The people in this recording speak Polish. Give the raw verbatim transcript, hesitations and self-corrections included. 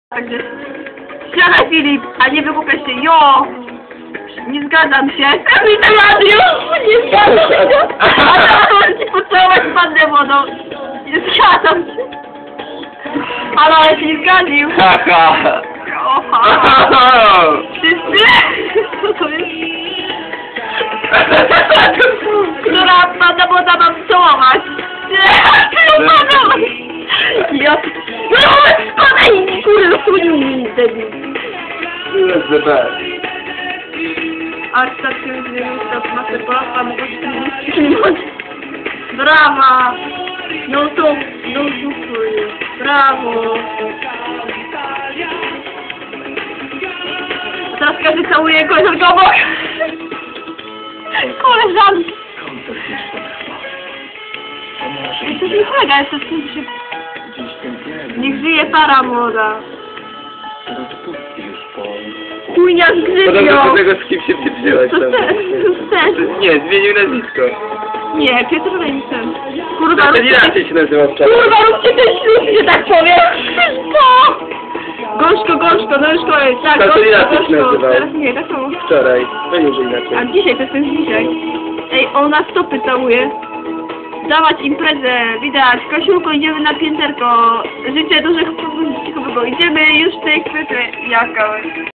Także siadaj Filip, a nie wygłupiaj się, jo! Nie zgadzam się. Witam Adiu! Nie zgadzam się! A teraz możesz ci pocałować padnę wodą. Nie zgadzam się. Ale ale się nie zgadził. Haha! Oha! Wszyscy? Co to jest? Która padna woda mam całować? Nie! Padam! Ja... No spadaj! Kurde, zasłonił mi debil. That's the best. Aż tak się zmienił, stop masę polapa, mogę się nie może. Brawa! No to, no super. Brawo! Teraz każdy całuje koleżankę obok. Koleżanki. To nie kolega, jest to w tym się... Niech żyje para młoda. Chujnia z Podobno grzybią. do tego, z kim się wzięłaś To tam. też, to też. Nie, zmienił nazwisko. Nie, Piotr Leńcem. Kurwa, To róbcie inaczej się nazywa wczoraj. Kurwa, róbcie te ślubcie, tak powiem. Wszystko! Gorzko, gorzko, no już koniec. Tak, To gorzko, inaczej się gorzko. nazywał. Teraz nie, tak samo. Wczoraj. Będzie że A inaczej. dzisiaj, to jest ten dzisiaj. Ej, ona stopy całuje. Dawać imprezę, widać. Kasiulko, idziemy na pięterko. Życzę dużych, cicho było. Idziemy już w tej chwili. Jaka?